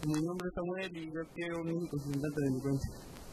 Mi nombre es Samuel y yo quiero un hijo sin tanta delincuencia.